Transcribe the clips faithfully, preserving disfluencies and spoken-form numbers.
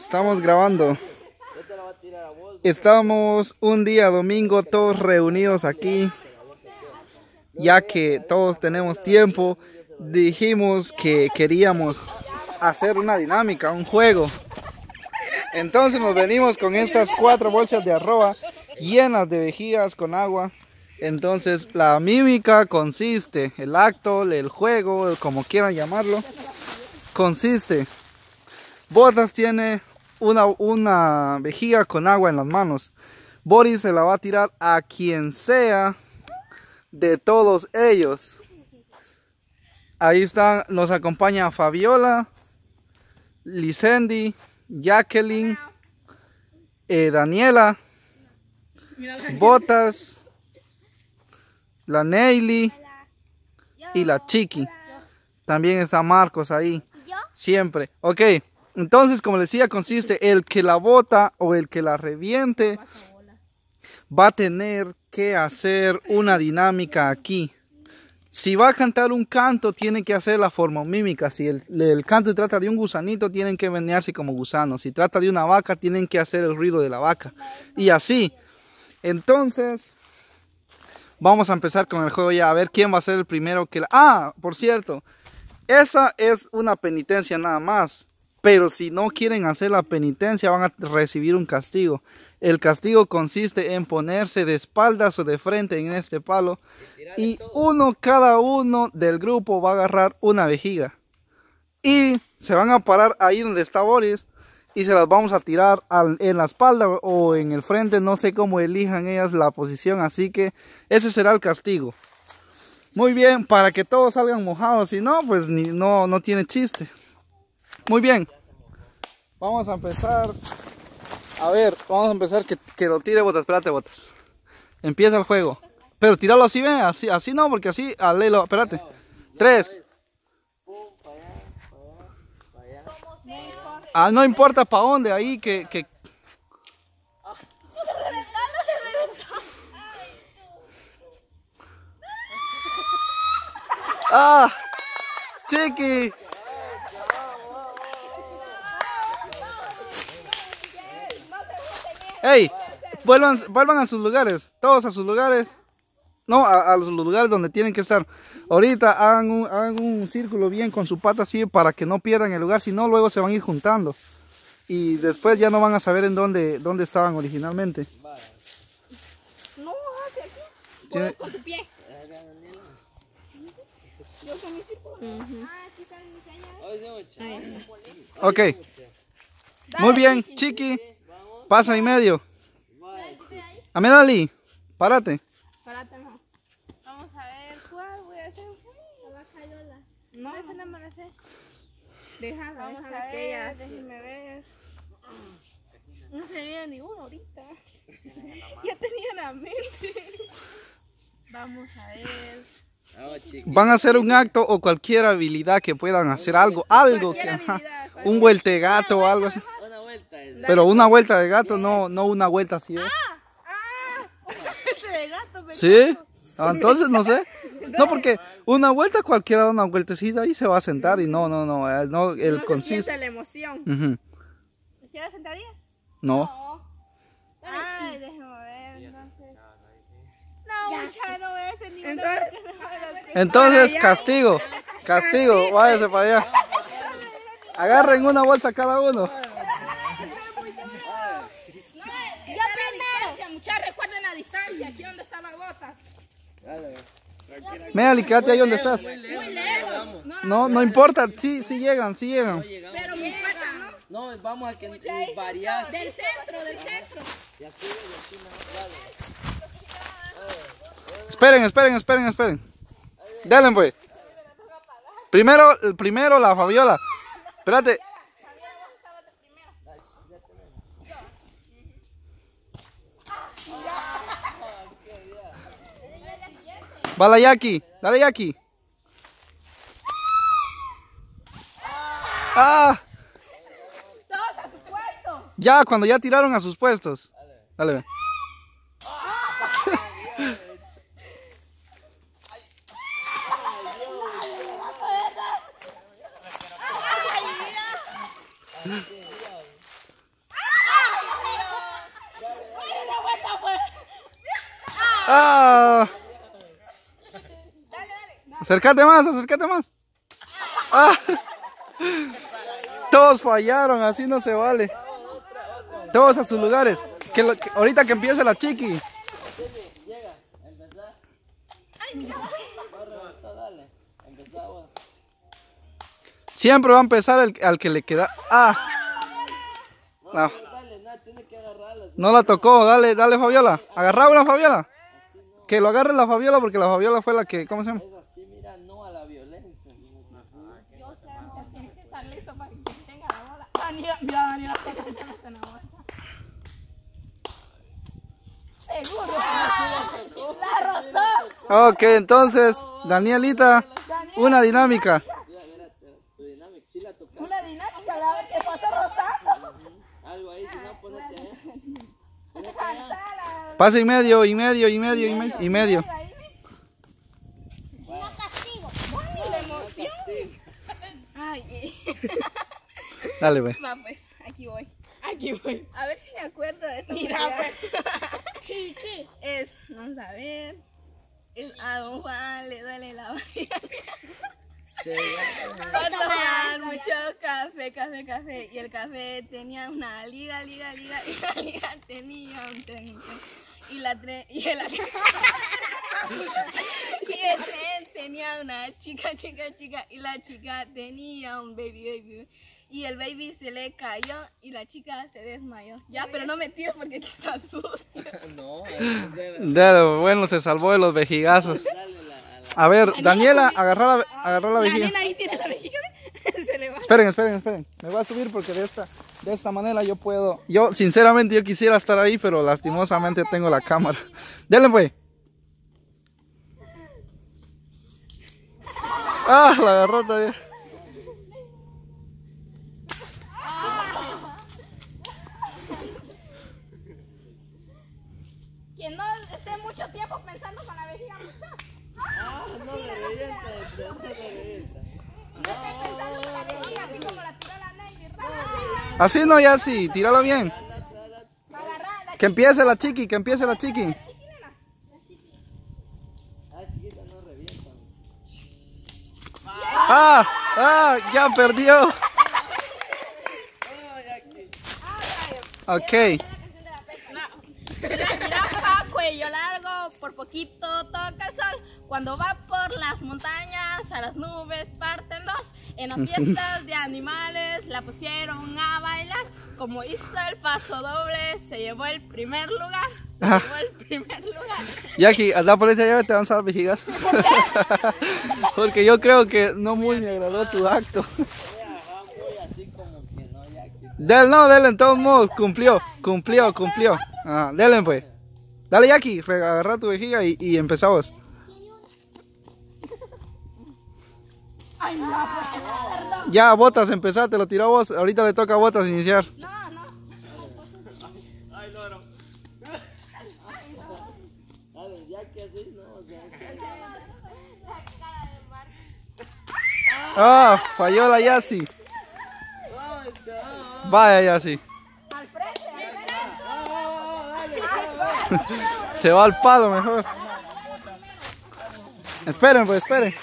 Estamos grabando. Estamos un día domingo todos reunidos aquí. Ya que todos tenemos tiempo, dijimos que queríamos hacer una dinámica, un juego. Entonces nos venimos con estas cuatro bolsas de arroba llenas de vejigas con agua. Entonces la mímica consiste, el acto, el juego, como quieran llamarlo, consiste. Botas tiene una, una vejiga con agua en las manos. Boris se la va a tirar a quien sea de todos ellos. Ahí están, nos acompaña Fabiola, Licendi, Jacqueline, eh, Daniela, Botas, la Neily y la Chiqui. También está Marcos ahí, siempre. Ok, entonces como les decía, consiste el que la bota o el que la reviente va a tener que hacer una dinámica aquí. Si va a cantar un canto, tiene que hacer la forma mímica. Si el, el canto trata de un gusanito, tienen que menearse como gusanos. Si trata de una vaca, tienen que hacer el ruido de la vaca. Y así. Entonces, vamos a empezar con el juego ya. A ver quién va a ser el primero que la... Ah, por cierto. Esa es una penitencia nada más. Pero si no quieren hacer la penitencia, van a recibir un castigo. El castigo consiste en ponerse de espaldas o de frente en este palo. Y uno, cada uno del grupo va a agarrar una vejiga. Y se van a parar ahí donde está Boris. Y se las vamos a tirar al, en la espalda o en el frente. No sé cómo elijan ellas la posición. Así que ese será el castigo. Muy bien, para que todos salgan mojados. Si no, pues ni, no, no tiene chiste. Muy bien. Vamos a empezar. A ver, vamos a empezar que, que lo tire Botas. Espérate, Botas. Empieza el juego. Pero tíralo así, ve. Así, así no, porque así. Alelo, espérate. Tres. Ah, no importa para dónde, ahí que. que... ¡Ah! ¡Chiqui! ¡Ey! Vuelvan, vuelvan a sus lugares. Todos a sus lugares. No, a, a los lugares donde tienen que estar. Ahorita hagan un, hagan un círculo bien con su pata así para que no pierdan el lugar. Si no, luego se van a ir juntando. Y después ya no van a saber en dónde, dónde estaban originalmente. No, hace aquí. ¿Tiene? Con tu pie. Yo con mi círculo. Uh-huh. Ah, aquí están mis señas. Ok. Muy bien, Chiqui. Pasa y medio. Amedali, párate. Párate, no. Vamos a ver cuál voy a hacer. La vaca Lola. No, esa no me la sé. Déjala, vamos déjala a ver, déjenme ver. No se veía ni uno ahorita. Ya tenía la mente. Vamos a ver. Van a hacer un acto o cualquier habilidad que puedan hacer algo, algo que, ajá, un vueltegato o algo así. Pero una vuelta de gato, no, no una vuelta así. ¿eh? Ah, ah, de gato, ¿sí? Ah, entonces no sé. No, porque una vuelta cualquiera da una vueltecita y se va a sentar y no, no, no, no el no consiste. Se siente la emoción. Uh-huh. ¿Quieres sentadilla? No. No. Ay, déjame ver, entonces. No, mucha, no voy a hacer ni una. Entonces, castigo, castigo, váyase para allá. Agarren una bolsa cada uno. Yo primero. Muchachos, recuerden la distancia, aquí donde estaba Botas. Méali, quédate ahí donde estás. Muy lejos. No, no importa, sí, sí llegan, sí llegan. Pero mi fuerza, ¿no? No, vamos a que variar. Del centro, del centro. Esperen, esperen, esperen, esperen. Denle pues. Primero, primero la Fabiola. Espérate. Va la Yaki, dale Yaki. Ah. Todos a su puesto. Ya, cuando ya tiraron a sus puestos. Dale, ve. ¡Ah! Acércate más, acércate más. ¡Ah! Todos fallaron, así no se vale. Todos a sus lugares. Que lo, que, ahorita que empiece la chiqui. Siempre va a empezar el, al que le queda. ¡Ah! No. No la tocó, dale, dale Fabiola. Agarra una Fabiola. Que lo agarre la Fabiola porque la Fabiola fue la que, ¿cómo se llama? Ok, entonces, Danielita, una dinámica. Una dinámica, a ver qué pasa, Rosa. Algo ahí, si no, ponete allá. Pasa y medio, y medio, y medio, y medio. Y medio. Ay, Dale, ve. va pues, aquí voy. Aquí voy. A ver si me acuerdo de esto. Mira, pues. Chiqui. Es, vamos a ver. Es a don Juan le duele la barriga. Va a tomar mucho café, café, café. Y el café tenía una liga, liga, liga. Y la liga tenía un tren. Y la tren. Y el, y el tren tenía una chica, chica, chica. Y la chica tenía un baby, baby. Y el baby se le cayó y la chica se desmayó. Ya, pero no me tiro porque aquí está sucio. No, Dale, bueno, se salvó de los vejigazos. A ver, Daniela, agarra la, agarra la vejiga. La nena ahí tiene la vejiga. Se le va. Esperen, esperen, esperen. Me voy a subir porque de esta, de esta manera yo puedo. Yo, sinceramente, yo quisiera estar ahí, pero lastimosamente tengo la cámara. Denle, pues. Ah, la agarró todavía. Quien no esté mucho tiempo pensando con la vejiga mucha. Ah, no le revienta, no le revienta. No estoy pensando con la vejiga, así como la tiró la Navy. Así no, ya sí, tíralo bien. Agarrá la Que empiece la chiqui, que empiece la chiqui. Ah, chiquita, no revienta. Ah, ah, ya perdió. Ok. La jirafa, cuello largo, por poquito toca el sol. Cuando va por las montañas, a las nubes parten dos. En las fiestas de animales la pusieron a bailar. Como hizo el paso doble, se llevó el primer lugar. Se Ah. llevó el primer lugar. Jackie, anda por esa llave, te van a dar vejigas. Porque yo creo que no muy me agradó tu acto. Así como que no, ya que... Del no, dele en todos modos, cumplió, cumplió, cumplió. Ah, dele pues. Dale Jackie, re- agarra tu vejiga y, y empezamos. Ay, no, perdón. Ya, Botas, empezar, te lo tiró vos. Ahorita le toca a Botas iniciar. No, no. Dale, ya que así, no, ya que... Ah, falló la Yassi. Vaya Yassi. Al frente, Se va al palo mejor. Esperen, pues, esperen.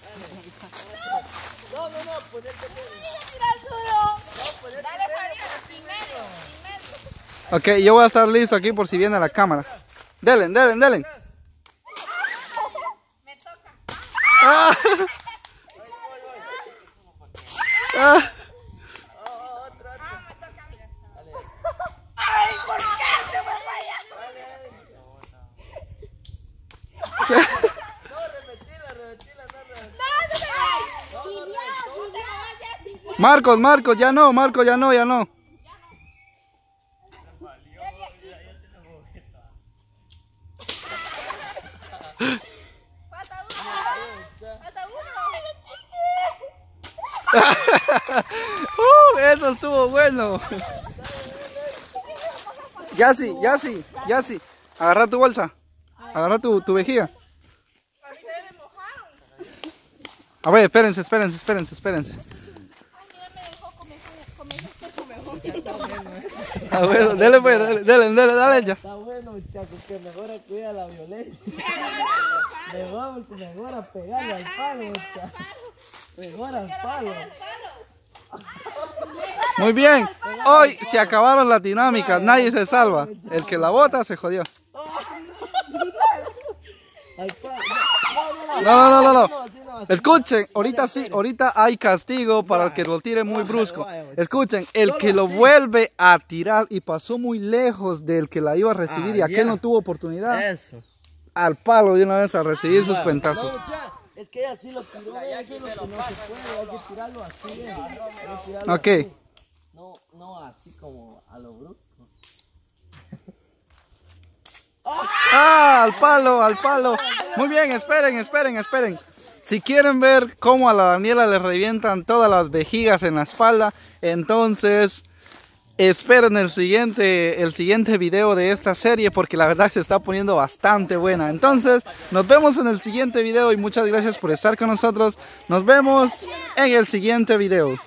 Ok, yo voy a estar listo aquí por si viene la cámara. Delen, delen, delen. me toca. Ah. Ah. Ay, ¿por qué se me falla? No, repetila, repetila, no, repetila. No, no me vayas. Marcos, Marcos, ya no, Marcos, ya no, ya no. Falta uno. Falta uno. Uh, eso estuvo bueno. Yassi, Yassi, Yassi. Agarra tu bolsa. Agarra tu, tu vejiga. Ustedes me mojaron. A ver, espérense, espérense, espérense, espérense. Ay, mira, me dejó comer, comer este comejón. Ah, bueno, dele pues, dele, dele, dele, dale ya. Está bueno, muchachos, que mejor cuida la violencia. Mejor, mejor a pegarle al palo, muchachos. Mejor al palo. Muy bien, hoy se acabaron las dinámicas, nadie se salva. El que la bota se jodió. Al palo. No, no, no, no, no. Escuchen, ahorita sí, ahorita hay castigo para el que lo tire muy brusco. Escuchen, el que lo vuelve a tirar y pasó muy lejos del que la iba a recibir y aquel no tuvo oportunidad, Eso. al palo de una vez a recibir sus cuentazos. Es que ella sí lo tiró, ella aquí lo que no se puede, hay que tirarlo así, hay que tirarlo Ok. así. No, no así como a lo brusco. Ah, al palo, al palo. Muy bien, esperen, esperen, esperen. Si quieren ver cómo a la Daniela le revientan todas las vejigas en la espalda, entonces esperen el siguiente, el siguiente video de esta serie porque la verdad se está poniendo bastante buena. Entonces, nos vemos en el siguiente video y muchas gracias por estar con nosotros. Nos vemos en el siguiente video.